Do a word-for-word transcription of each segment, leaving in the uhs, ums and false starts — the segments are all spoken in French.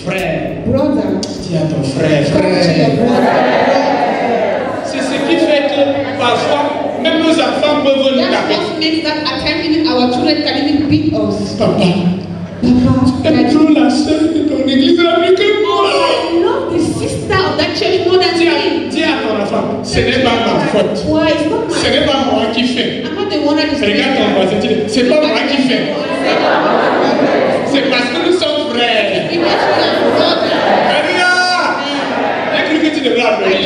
Frère. Brother. Dis à ton frère, frère. C'est ce qui fait que parfois, même nos enfants peuvent nous taper. That's what makes that at times even our children can even beat us. Papa. Papa. T'aimes trop la sœur de ton église là plus que moi. I love the sister of that church more than Dis à, me. dis à ton enfant, ce n'est pas ma faute. Why? It's not my Ce n'est pas moi qui fais. I'm not the one that is Regarde ton voisin, dis, c'est pas moi qui fais. C'est parce que nous sommes frères. Alléluia! J'ai cru que tu devrais applaudir.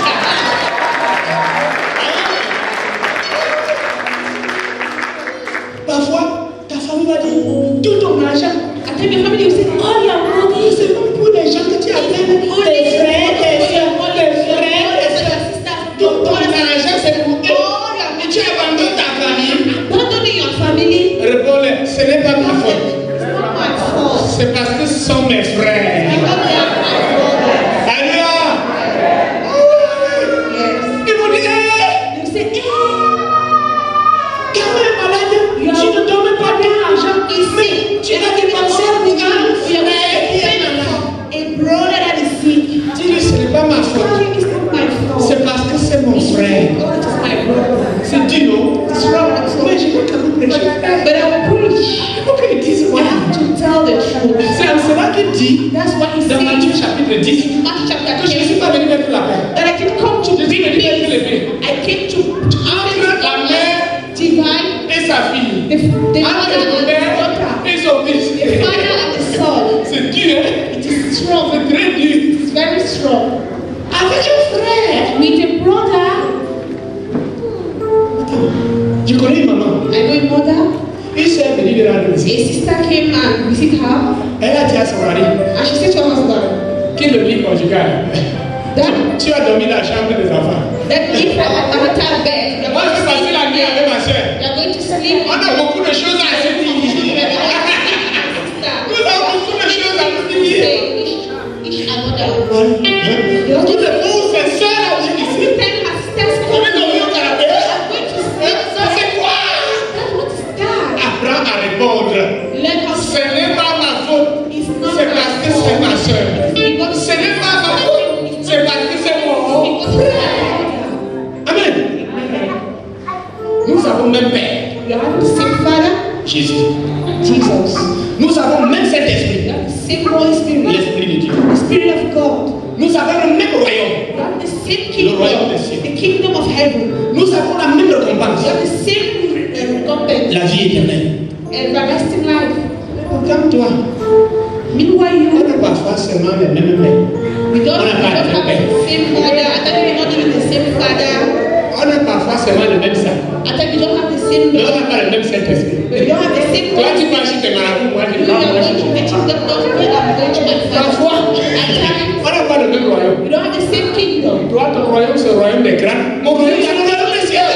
Parfois, ta famille va dire tout ton argent. I tell your family, you say, all your money. C'est pas pour les gens que tu appelles tes frères, tes soeurs, tes frères, tes soeurs. Tout ton argent, c'est pour eux. Et tu abandonnes ta famille. Abandoning your family. Réponds-le, ce n'est pas ma faute. It's not my fault. C'est parce que ce sont mes frères. Because they are my brothers. Alléluia! Yes. Ils vont dire, You say, eh. quand tu es malade, tu ne donnes pas ton argent. Mais tu as dépensé un regard. We are a brother that is sick. Dis-lui, ce n'est pas ma faute. It's not my fault. C'est parce que c'est mon frère. God is my brother. C'est dur, non? It's wrong. Mais je veux quand même prêcher. But I will preach. Il faut qu'ils disent I moi. have to tell the truth. C'est en cela qu'il dit, That's what he dans Matthieu said. chapitre dix, Mark chapter que je ne suis ten. pas venu mettre la paix. That I can come to Je suis venu mettre les paix. I came to Entre la mère divide et sa fille. the, the Entre father le and the père daughter. et son fils. The father and the son. C'est dur, hein? It is strong. C'est très dur. It's very strong. Avec un frère. With a brother, Je connais une maman. I know a mother. Une soeur est venue de la A maison. sister came and visited her, Elle a dit à son mari and she said to her husband qu'il le lit conjugal. that Tu as dormi dans la chambre des enfants. that if a marital bed, you're Moi, je vais passer la nuit avec ma soeur. you're going to sleep. On a beaucoup de choses à se dire. Nous avons beaucoup de choses à se dire. Say each, each another. Toutes les pauvres sœurs là ici. Every time her sisters On come, est dormi au canapé. I'm going to sleep. Ça c'est quoi? That's what is that. Apprends à répondre. Let her Ce n'est pas ma faute. It's not C'est parce que c'est ma soeur. because Ce n'est pas ma faute. C'est parce que c'est mon frère. Amen. Nous avons même père. you have the same father, Jésus. Jesus. Nous avons même cet esprit. You have the same Holy Spirit, L'esprit de Dieu. the Spirit of God. Nous avons le même royaume. You have the same Le royaume des kingdom, cieux. the kingdom of heaven. Nous avons la même récompense. You have the same uh, recompense, La vie éternelle. everlasting life. Comme toi, Meanwhile, on you n'a pas forcément les mêmes mères. we don't, On we n'a don't pas have le même père. the same mother. I thought we don't even the same father. On n'a pas forcément le même sang. I thought we don't have the same Mais on n'a blood. pas le même Saint-Esprit. We don't have the same Toi, tu blood. vas chez tes marabouts, moi, je You vais are pas going chez to toi. the kingdom of God, me, I'm going to my Parfois, father. At times, on n'a pas le même royaume. we don't have the same kingdom. Toi, ton royaume, c'est le royaume des grands. Mon royaume, c'est le royaume des cieux.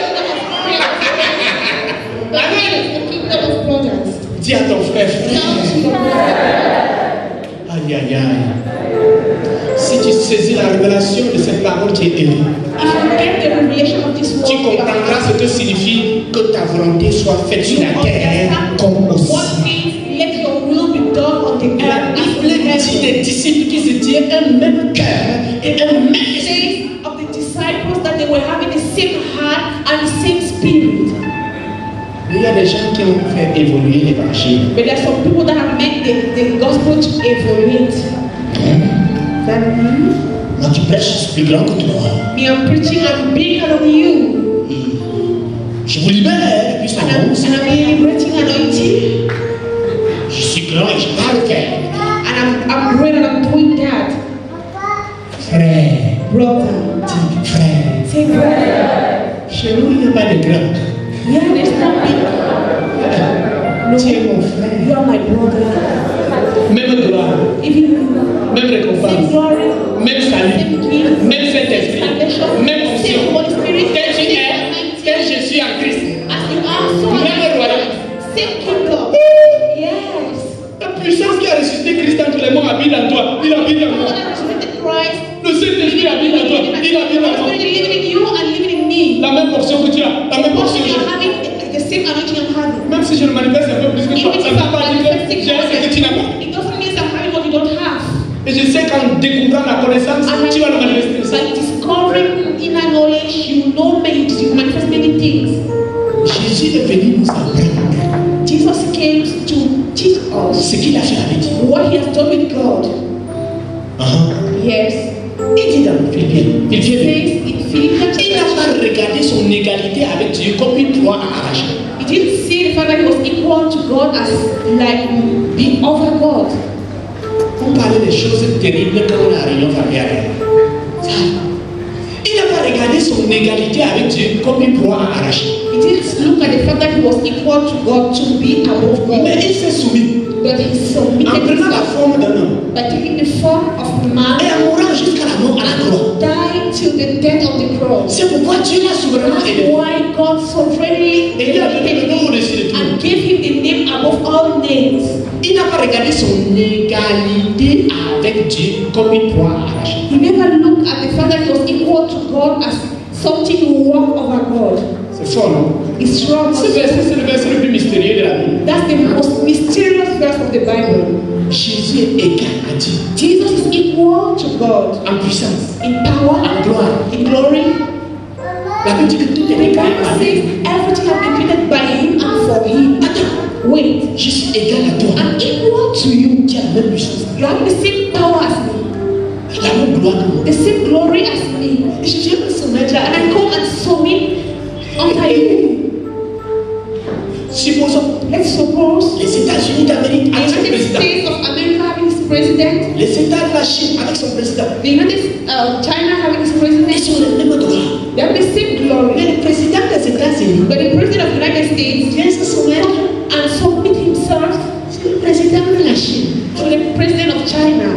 Amen. The kingdom of brothers. Dis à ton frère, frère. Now to your brother. Aïe, aïe, aïe. Si tu saisis la révélation de cette parole, tu es élu. If you get the revelation of this Tu word, comprendras ce que signifie que ta volonté soit faite sur la terre comme au what ciel. means let your will be done on the La earth as Bible in dit heaven. des disciples qui se tiennent un même cœur et un même It esprit. says of the disciples that they were having the same heart and the same spirit. Il y a des gens qui ont fait évoluer l'évangile. But there are some people that have made the, the gospel to evaluate. Moi, tu prêches, je suis plus grand que toi. Me, I'm preaching, I'm bigger than you. Je vous libère, puis ça And I'm, avance. and I'm liberating anointing. Je suis grand et je parle faire. And I'm, I'm great and I'm doing that. Frère, Brother. dis frère. Say brother. Chez nous, il n'y a pas de grand. Yeah, there's no big. Tu es mon frère. You are my brother. Même gloire, Even même same récompense, glory, même salut, same gift, même Saint-Esprit, salvation, même same onction. Holy Spirit, Tel tu es, tel je suis en Christ. as you are, so Même am I. royaume. Same kingdom. Yes. La puissance qui a ressuscité Christ entre les morts habite en toi. Il habite en God moi. has resurrected Christ. Le Saint-Esprit habite en toi. Il habite en moi. Spirit living in you and living in me. La même portion que tu as, la même portion que You're j'ai. having the same anointing I'm having. Même si je le manifeste un peu plus que toi, Even ça if ne veut I'm pas dire que manifesting j'ai ce que tu n'as pas. it doesn't mean I'm having what you don't have. en découvrant la connaissance, tu vas le manifester aussi. By discovering inner knowledge, you know many, you manifest many things. Jésus est venu nous apprendre. Jesus came to teach us Ce qu'il a fait avec Dieu. what he has done with God. Uh-huh. Yes. Il dit dans Philippiens, It says in Philippians, il n'a pas regardé son égalité avec Dieu comme une proie à arracher. he didn't see the fact that he was equal to God as like being over God. On parlait des choses terribles quand on a la réunion familiale. Il n'a pas regardé son égalité avec Dieu comme une proie à arracher. He didn't look at the fact that he was equal to God to be above God. Mais il s'est soumis. But he En submitted prenant la himself forme d'un homme. by taking the form of a man Et en mourant jusqu'à la mort à la croix. and dying till the death of the cross. C'est pourquoi Dieu l'a souverainement élevé. Why God sovereignly Et il a donné le nom au-dessus de tout. and gave him the name above all names. Il n'a pas regardé son égalité avec Dieu comme une proie à arracher. He never looked at the fact that he was equal to God as something who walked over God. C'est fort, non? It's strong. Ce verset, c'est le verset le plus mystérieux de la Bible. That's the most mysterious verse of the Bible. Jésus est égal à Dieu. Jesus is equal to God En puissance, in power, en gloire. in glory. La Bible dit que tout est The égal Bible à says lui. everything has been created by him and for him. Attends, Wait, je suis égal à toi. I'm equal to you. Tu as la même puissance, You have the same power as me, la même gloire que moi. the same glory as me. Et je viens me soumettre And à I come and submit unto you. Supposons Let's suppose les États-Unis d'Amérique the avec son United président. States of America having its president, Les États de la Chine avec son président. the United uh, China having its Ils president. sont les mêmes gloires. They have the same Mais glory. le président des États-Unis But the president of the United States vient se soumettre and submit himself au président de la Chine. to the president of China.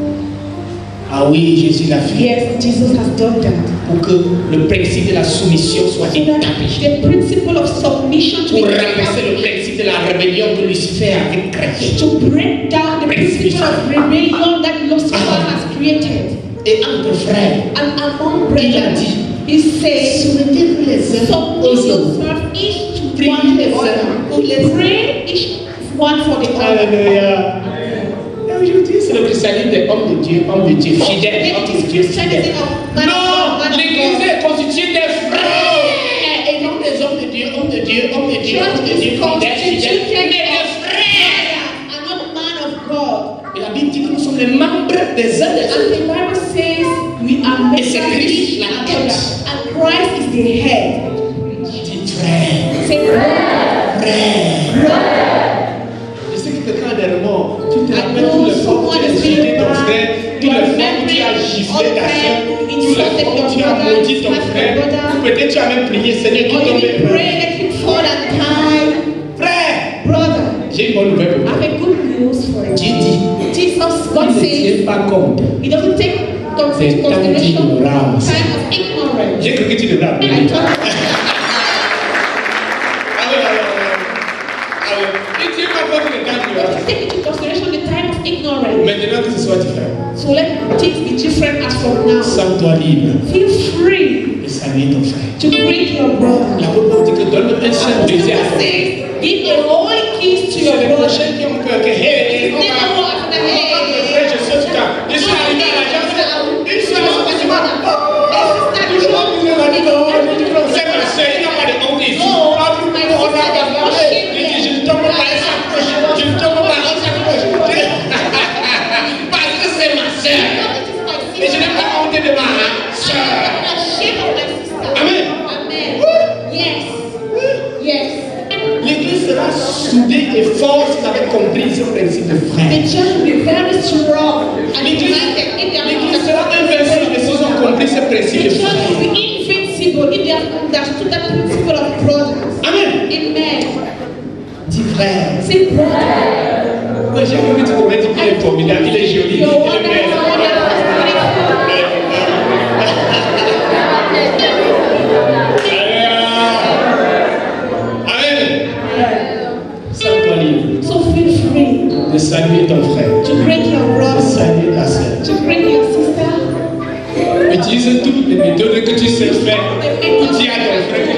Ah oui, Jésus l'a fait. Yes, Jesus has done that. Pour que le principe de la soumission soit So that établi. the principle of submission to Pour be remplacer le principe de la rébellion que Lucifer avait créé. to break down the principle of rebellion that Lucifer has created. Et entre frères, And among il a brethren, dit, he says, soumettez-vous les uns submit aux autres. yourself each to Priez one les uns pour another. les autres. Pray each one for the other. Alléluia. Et aujourd'hui, c'est le christianisme des hommes de Dieu, hommes de Dieu, fidèles, hommes de Dieu, fidèles. Non, l'église est constituée des frères. Et non des hommes de Dieu, hommes de Dieu, hommes de Dieu, hommes de Dieu, fidèles, fidèles, mais des frères. I'm not a man of God. Et la Bible dit que nous sommes les membres des uns des And autres. the Bible says we are Et c'est members Christ, la of tête. God. And Christ is the head. Dis frère, Say, brother, frère. brother. Je sais que quelqu'un a des remords. Tu te I rappelles know tous les fois où tu someone as is insulté feeling ton bad. frère, tous You are les fois où tu as remembering giflé all ta the soeur, time you tous les insulted fois où your tu as brother, maudit ton smacked frère, your brother. ou peut-être tu as même prié, Seigneur, Or qu'il you tombe. didn't pray, let him fall and die. Frère, Brother, j'ai une bonne nouvelle I pour toi. have a good news for you. Dieu dit, Jesus, il God ne says, tient pas compte. he doesn't take into C'est temps consideration d'ignorance. time of ignorance. J'ai cru que tu devrais I appeler. thought, Ah oui, ah oui, ah oui. Ah oui. Il ne tient pas compte du temps d'ignorance. take into consideration the time of ignorance. Maintenant que ce soit différent, So let things be different as from now. sens-toi libre Feel free de saluer ton frère. to greet your brother. La bonne parole dit que donne un seul The baiser à Bible ton frère. says, give a holy kiss to C'est your les brother. prochains qui ont peur que, hey, on Never va, walk after on va, hey. frère, je saute quand. Je suis arrivé à l'agence, une seule fois, je m'en c'est ma soeur, il n'a pas de honte ici. Ah, tout le monde, on a parlé. Je dis, je ne tombe pas, elle s'approche. Je ne tombe pas, elle s'approche. Parce que c'est ma soeur. Et je n'ai pas honte de ma soeur. Amen. Amen. Yes. Yes. L'église sera soudée et forte si vous avez compris ce principe de frère. The church will be very strong and L'église united if they l'église are sera invincible si ils ont compris ce principe The de church will frère. be invincible if they have understood that principle of brothers. Amen. Amen. Dis frère. Say brother. Moi j'ai vu que tu pourrais dire qu'il est formidable, il est joli, il You're est wonderful, belle. Amen. Sens-toi libre So feel free de saluer ton frère, to greet your de brother, saluer ta soeur. to greet your sister. Utilise toutes les méthodes que tu sais faire pour dire à ton frère que